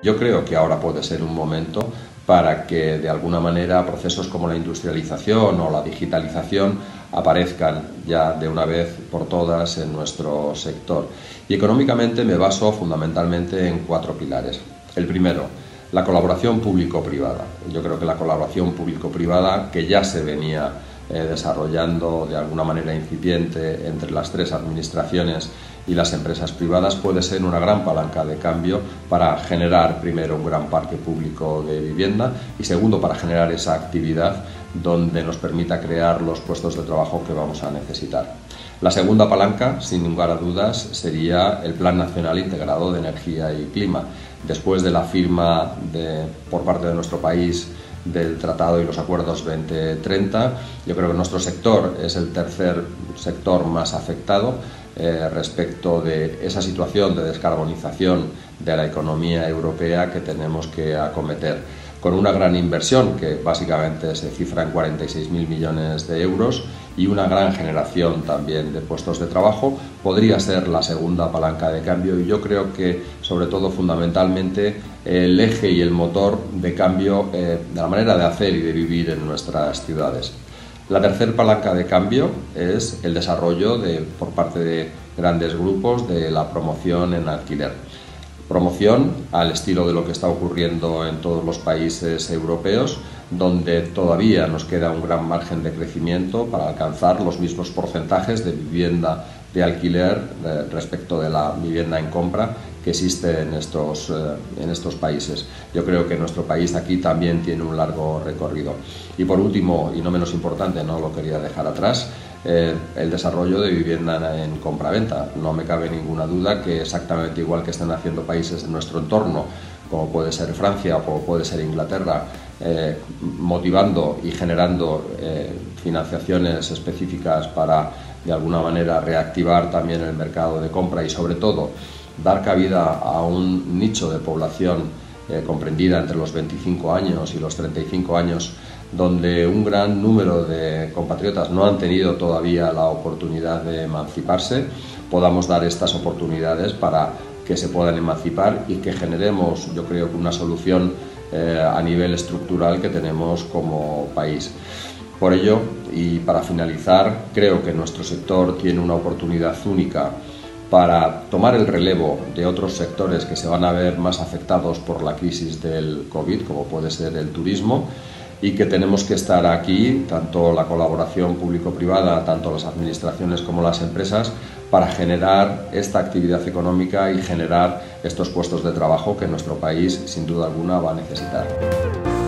Yo creo que ahora puede ser un momento para que de alguna manera procesos como la industrialización o la digitalización aparezcan ya de una vez por todas en nuestro sector. Y económicamente me baso fundamentalmente en 4 pilares. El primero, la colaboración público-privada. Yo creo que la colaboración público-privada, que ya se venía desarrollando de alguna manera incipiente entre las 3 administraciones y las empresas privadas, puede ser una gran palanca de cambio para generar, primero, un gran parque público de vivienda y, segundo, para generar esa actividad donde nos permita crear los puestos de trabajo que vamos a necesitar. La segunda palanca, sin lugar a dudas, sería el Plan Nacional Integrado de Energía y Clima. Después de la firma por parte de nuestro país del Tratado y los Acuerdos 2030, yo creo que nuestro sector es el tercer sector más afectado respecto de esa situación de descarbonización de la economía europea que tenemos que acometer, con una gran inversión que básicamente se cifra en 46.000 millones de euros y una gran generación también de puestos de trabajo. Podría ser la segunda palanca de cambio y yo creo que, sobre todo, fundamentalmente, el eje y el motor de cambio de la manera de hacer y de vivir en nuestras ciudades. La tercera palanca de cambio es el desarrollo por parte de grandes grupos de la promoción en alquiler. Promoción al estilo de lo que está ocurriendo en todos los países europeos, donde todavía nos queda un gran margen de crecimiento para alcanzar los mismos porcentajes de vivienda de alquiler respecto de la vivienda en compra que existe en estos países. Yo creo que nuestro país aquí también tiene un largo recorrido. Y por último, y no menos importante, no lo quería dejar atrás, el desarrollo de vivienda en compraventa. No me cabe ninguna duda que exactamente igual que están haciendo países de nuestro entorno, como puede ser Francia o como puede ser Inglaterra, motivando y generando financiaciones específicas para, de alguna manera, reactivar también el mercado de compra y, sobre todo, dar cabida a un nicho de población comprendida entre los 25 años y los 35 años, donde un gran número de compatriotas no han tenido todavía la oportunidad de emanciparse, podamos dar estas oportunidades para que se puedan emancipar y que generemos, yo creo, una solución a nivel estructural que tenemos como país. Por ello, y para finalizar, creo que nuestro sector tiene una oportunidad única para tomar el relevo de otros sectores que se van a ver más afectados por la crisis del COVID, como puede ser el turismo, y que tenemos que estar aquí, tanto la colaboración público-privada, tanto las administraciones como las empresas, para generar esta actividad económica y generar estos puestos de trabajo que nuestro país, sin duda alguna, va a necesitar.